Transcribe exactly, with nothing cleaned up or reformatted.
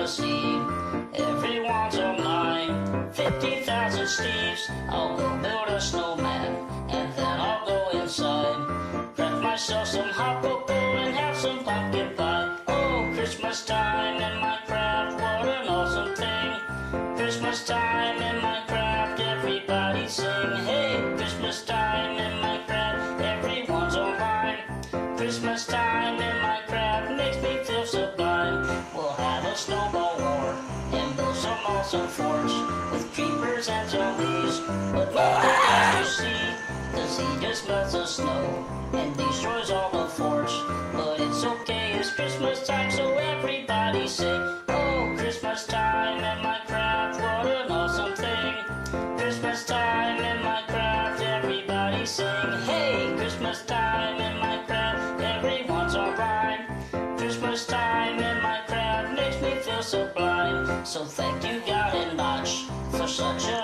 Christmas Eve. Everyone's online, fifty thousand Steves. I'll go build a snowman, and then I'll go inside. Crack myself some hot cocoa and have some pumpkin pie. Oh, Christmas time in Minecraft, what an awesome thing. Christmas time in Minecraft, everybody sing. Hey, Christmas time in Minecraft, everyone's online. Christmas time in Minecraft makes me feel sublime. We'll have a snowball war and build some awesome forts with creepers and zombies. But Mother has to see, cause he just melts the snow and destroys all the forts. But it's okay, it's Christmas time, so everybody sing. Oh, Christmas time in Minecraft, what an awesome thing. Christmas time in Minecraft, everybody sing. Hey, Christmas time in Minecraft, everyone's alright. Christmas time in Minecraft makes me feel sublime. So thank you, God and Notch, for such a